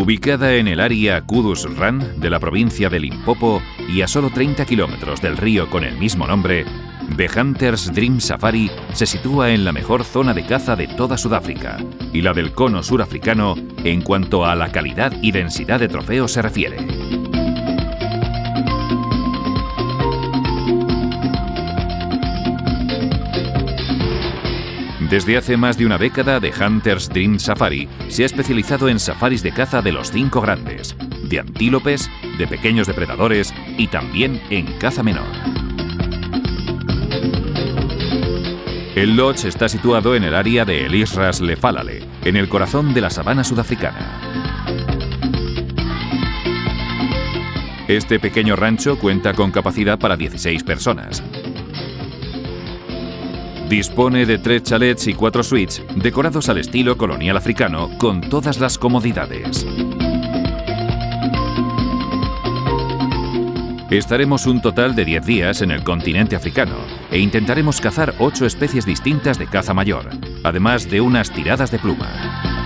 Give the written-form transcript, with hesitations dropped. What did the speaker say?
Ubicada en el área Kudus Ran de la provincia de Limpopo y a solo 30 kilómetros del río con el mismo nombre, The Hunters Dream Safari se sitúa en la mejor zona de caza de toda Sudáfrica y la del cono surafricano en cuanto a la calidad y densidad de trofeos se refiere. Desde hace más de una década, The Hunters Dream Safari se ha especializado en safaris de caza de los 5 grandes, de antílopes, de pequeños depredadores y también en caza menor. El lodge está situado en el área de Elisras Lefalale, en el corazón de la sabana sudafricana. Este pequeño rancho cuenta con capacidad para 16 personas. Dispone de 3 chalets y 4 suites decorados al estilo colonial africano con todas las comodidades. Estaremos un total de 10 días en el continente africano e intentaremos cazar 8 especies distintas de caza mayor, además de unas tiradas de pluma.